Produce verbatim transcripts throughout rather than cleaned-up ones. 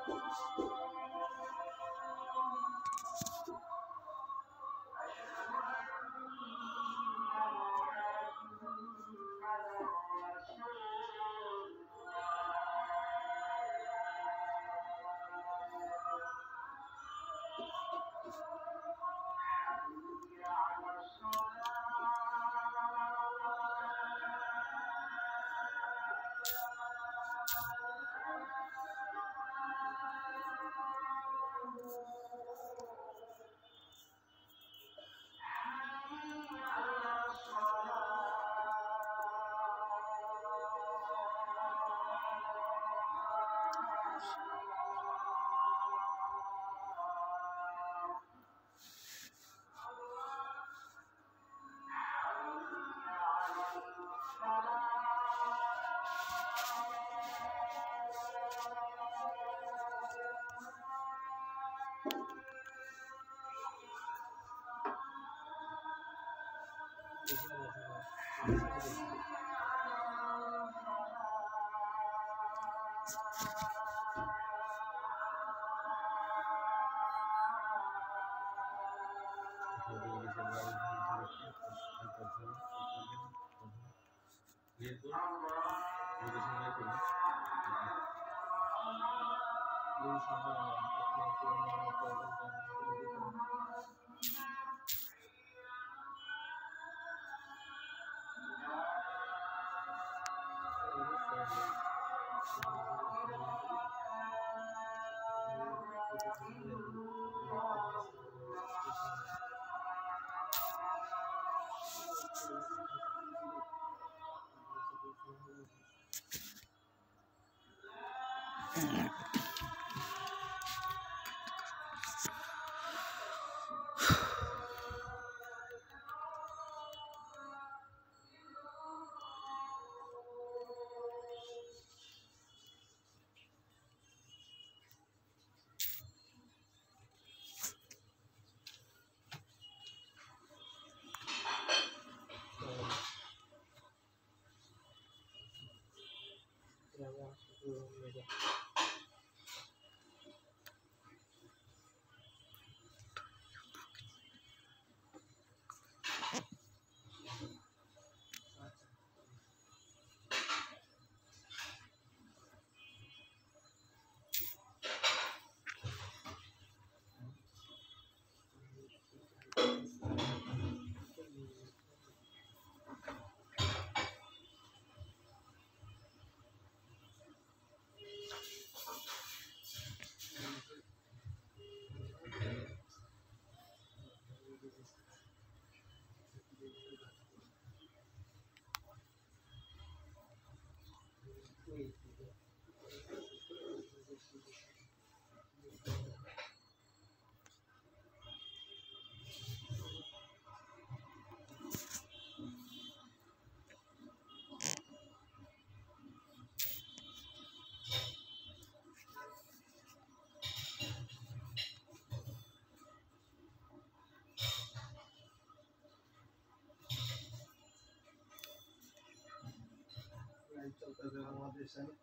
चलता है हमारे देश में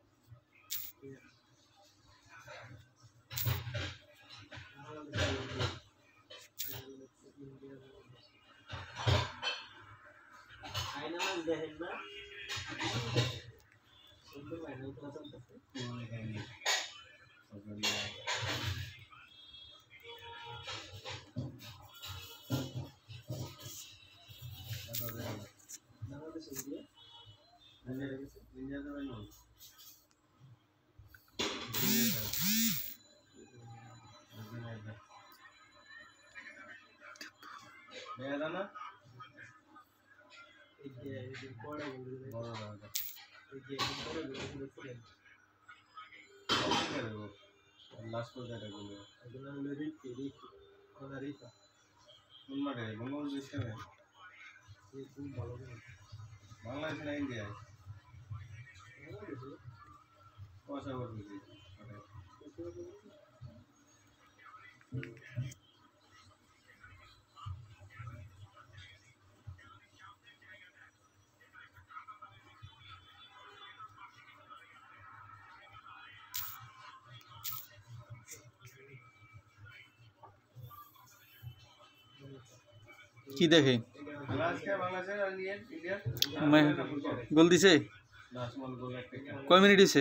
आईना में देखना उनको मैंने तो सब सकते नहीं नहीं सब बढ़िया नमस्ते नमस्ते सुनिए नंबर कैसे निंजा का बनो बेरा ना ये ये कोड़ा बोल रहे बहुत ज्यादा ये ये कोड़ा बोल रहे हैं क्या वो लास्ट को क्या बोल रहे हैं अगला मेरी तेरी कौन आ रही था उन मरे बंगोल देश में ये खूब बालों में बांग्लादेश नहीं इंडिया कौन सा वर्ड है কি দেখে গোল দিছে কয় মিনিট হয়েছে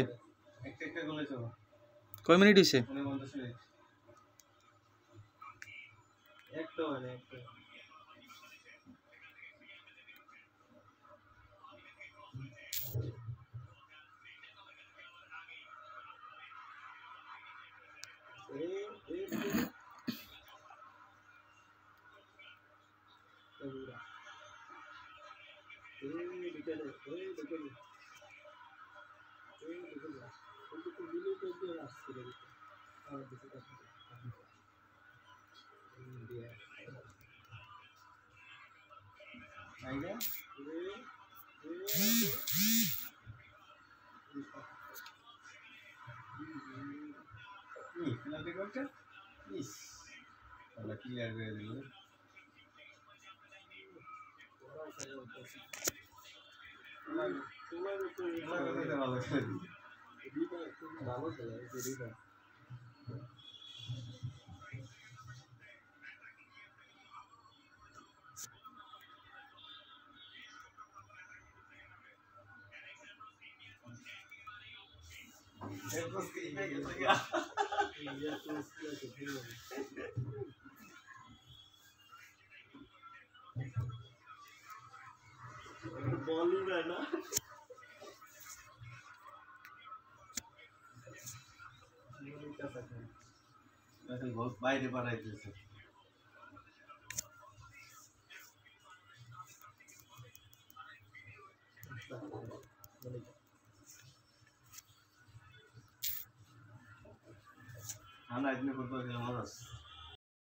কয় মিনিট হয়েছে ক্লিয়ার করে দিল ভালো খেলে बॉलिंग है ना बहुत बाहर पर आई थी हाँ ना इतने फुटबॉल खेलना मजा